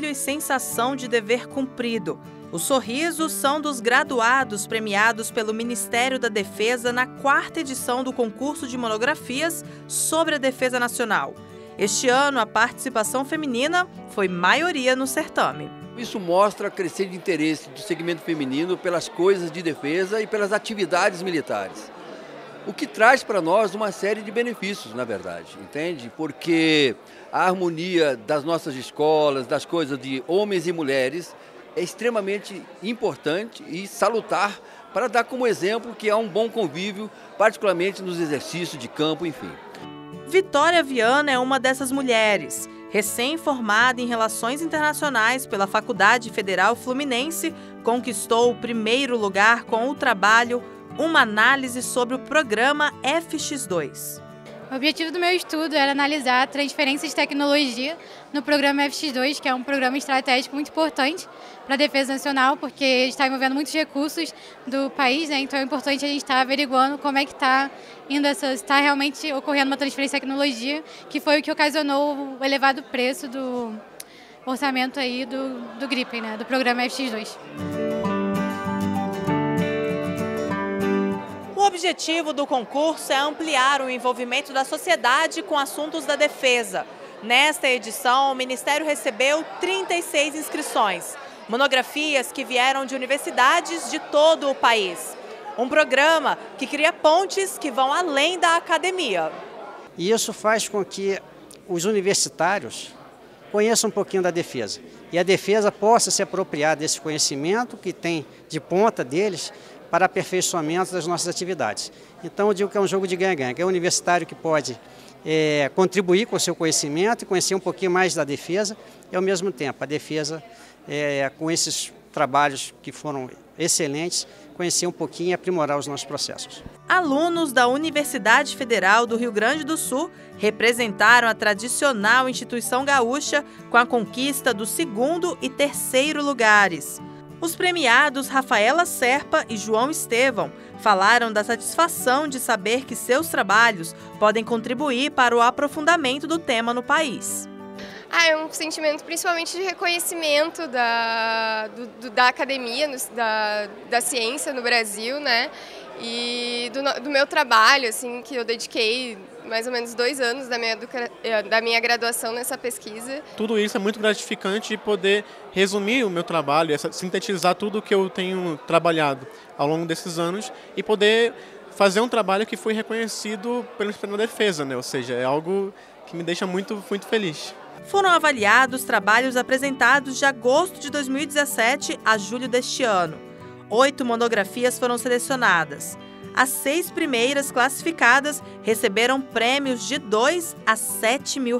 orgulho e sensação de dever cumprido. Os sorrisos são dos graduados premiados pelo Ministério da Defesa na 4ª edição do concurso de monografias sobre a Defesa Nacional. Este ano, a participação feminina foi maioria no certame. Isso mostra crescente interesse do segmento feminino pelas coisas de defesa e pelas atividades militares. O que traz para nós uma série de benefícios, na verdade, entende? Porque a harmonia das nossas escolas, das coisas de homens e mulheres, é extremamente importante e salutar para dar como exemplo que há um bom convívio, particularmente nos exercícios de campo, enfim. Vitória Viana é uma dessas mulheres. Recém-formada em Relações Internacionais pela Faculdade Federal Fluminense, conquistou o 1º lugar com o trabalho Uma Análise sobre o Programa FX2. O objetivo do meu estudo era analisar a transferência de tecnologia no programa FX2, que é um programa estratégico muito importante para a defesa nacional, porque está envolvendo muitos recursos do país, né? Então é importante a gente estar averiguando como é que está indo está realmente ocorrendo uma transferência de tecnologia, que foi o que ocasionou o elevado preço do orçamento aí do Gripen, né? Do programa FX2. O objetivo do concurso é ampliar o envolvimento da sociedade com assuntos da defesa. Nesta edição, o Ministério recebeu 36 inscrições, monografias que vieram de universidades de todo o país. Um programa que cria pontes que vão além da academia. E isso faz com que os universitários conheçam um pouquinho da defesa. E a defesa possa se apropriar desse conhecimento que tem de ponta deles para aperfeiçoamento das nossas atividades. Então eu digo que é um jogo de ganha-ganha, que é o universitário que pode contribuir com o seu conhecimento e conhecer um pouquinho mais da defesa e ao mesmo tempo a defesa, com esses trabalhos que foram excelentes, conhecer um pouquinho e aprimorar os nossos processos. Alunos da Universidade Federal do Rio Grande do Sul representaram a tradicional instituição gaúcha com a conquista do 2º e 3º lugares. Os premiados Rafaela Serpa e João Estevão falaram da satisfação de saber que seus trabalhos podem contribuir para o aprofundamento do tema no país. É um sentimento principalmente de reconhecimento da academia, da ciência no Brasil, né? E do meu trabalho, assim, que eu dediquei mais ou menos 2 anos da minha graduação nessa pesquisa. Tudo isso é muito gratificante de poder resumir o meu trabalho, sintetizar tudo o que eu tenho trabalhado ao longo desses anos e poder fazer um trabalho que foi reconhecido pela defesa, né? Ou seja, é algo que me deixa muito, muito feliz. Foram avaliados trabalhos apresentados de agosto de 2017 a julho deste ano. 8 monografias foram selecionadas. As 6 primeiras classificadas receberam prêmios de R$2 a R$7 mil.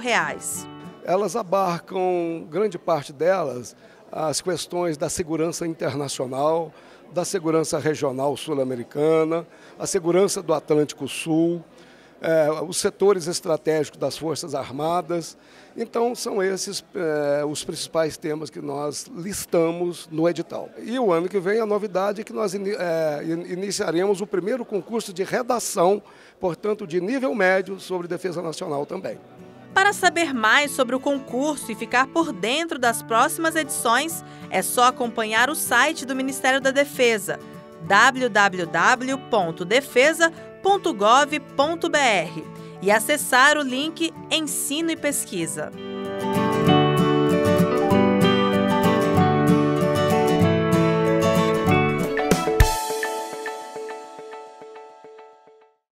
Elas abarcam, grande parte delas, as questões da segurança internacional, da segurança regional sul-americana, a segurança do Atlântico Sul, os setores estratégicos das Forças Armadas. Então, são esses os principais temas que nós listamos no edital. E o ano que vem, a novidade é que nós iniciaremos o 1º concurso de redação, portanto, de nível médio sobre defesa nacional também. Para saber mais sobre o concurso e ficar por dentro das próximas edições, é só acompanhar o site do Ministério da Defesa, www.defesa.gov.br, e acessar o link Ensino e Pesquisa.